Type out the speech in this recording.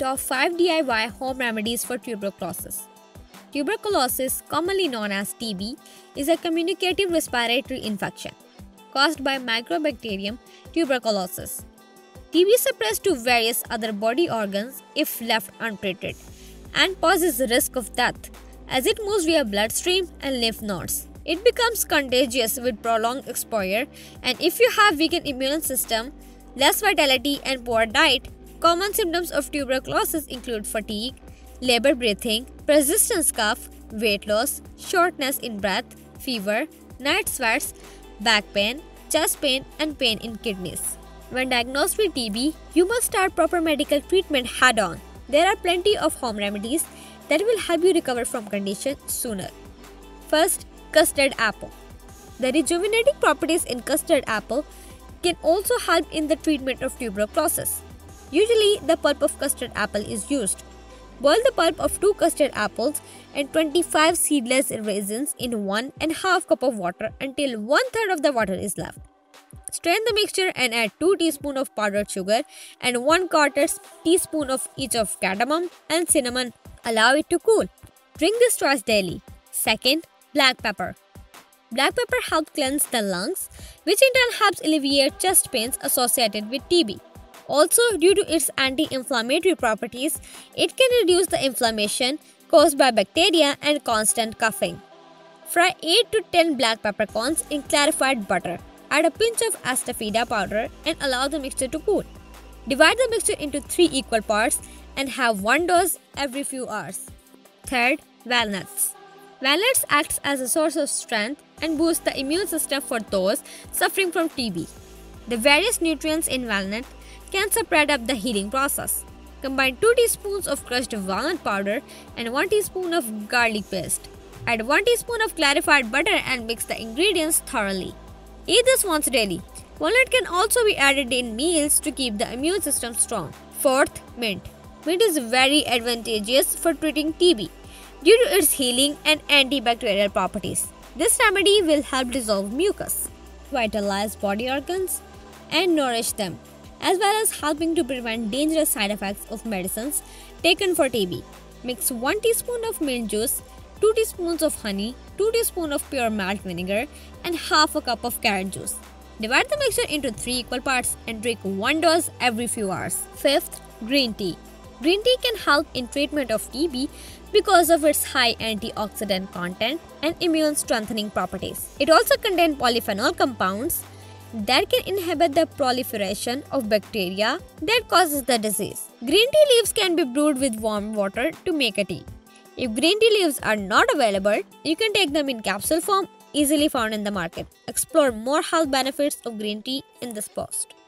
Top 5 DIY home remedies for tuberculosis. Tuberculosis, commonly known as TB, is a communicative respiratory infection caused by Mycobacterium tuberculosis. TB spreads to various other body organs if left untreated and poses the risk of death as it moves via bloodstream and lymph nodes. It becomes contagious with prolonged exposure, and if you have weakened immune system, less vitality and poor diet, common symptoms of tuberculosis include fatigue, labored breathing, persistent cough, weight loss, shortness in breath, fever, night sweats, back pain, chest pain, and pain in kidneys. When diagnosed with TB, you must start proper medical treatment head-on. There are plenty of home remedies that will help you recover from condition sooner. First, custard apple. The rejuvenating properties in custard apple can also help in the treatment of tuberculosis. Usually, the pulp of custard apple is used. Boil the pulp of 2 custard apples and 25 seedless raisins in 1½ cup of water until 1/3 of the water is left. Strain the mixture and add 2 teaspoons of powdered sugar and 1/4 teaspoon of each of cardamom and cinnamon. Allow it to cool. Drink this twice daily. Second, black pepper. Black pepper helps cleanse the lungs, which in turn helps alleviate chest pains associated with TB. Also, due to its anti-inflammatory properties, it can reduce the inflammation caused by bacteria and constant coughing. Fry 8 to 10 black peppercorns in clarified butter. Add a pinch of asafoetida powder and allow the mixture to cool. Divide the mixture into 3 equal parts and have 1 dose every few hours. Third, walnuts. Walnuts acts as a source of strength and boosts the immune system for those suffering from TB. The various nutrients in walnut can speed up the healing process. Combine 2 teaspoons of crushed walnut powder and 1 teaspoon of garlic paste. Add 1 teaspoon of clarified butter and mix the ingredients thoroughly. Eat this once daily. Walnut can also be added in meals to keep the immune system strong. Fourth, mint. Mint is very advantageous for treating TB due to its healing and antibacterial properties. This remedy will help dissolve mucus, vitalize body organs, and nourish them, as well as helping to prevent dangerous side effects of medicines taken for TB. Mix 1 teaspoon of mint juice, 2 teaspoons of honey, 2 teaspoons of pure malt vinegar, and ½ a cup of carrot juice. Divide the mixture into 3 equal parts and drink 1 dose every few hours. Fifth, green tea. Green tea can help in treatment of TB because of its high antioxidant content and immune strengthening properties. It also contains polyphenol compounds that can inhibit the proliferation of bacteria that causes the disease. Green tea leaves can be brewed with warm water to make a tea. If green tea leaves are not available, you can take them in capsule form, easily found in the market. Explore more health benefits of green tea in this post.